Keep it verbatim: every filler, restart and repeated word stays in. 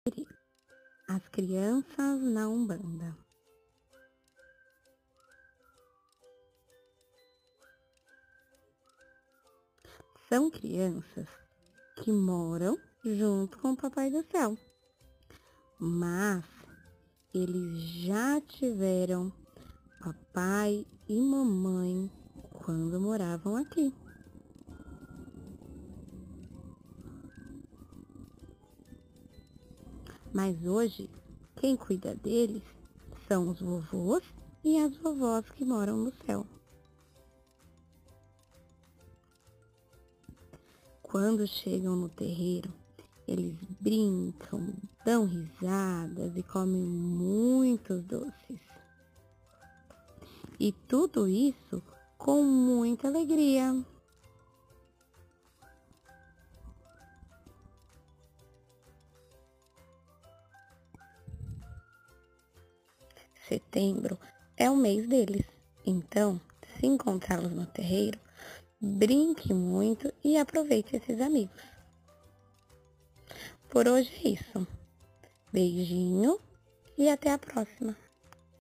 As crianças na Umbanda. São crianças que moram junto com o Papai do Céu, mas eles já tiveram papai e mamãe quando moravam aqui. Mas hoje, quem cuida deles são os vovôs e as vovós que moram no céu. Quando chegam no terreiro, eles brincam, dão risadas e comem muitos doces. E tudo isso com muita alegria. Setembro é o mês deles, então, se encontrá-los no terreiro, brinque muito e aproveite esses amigos. Por hoje é isso. Beijinho e até a próxima.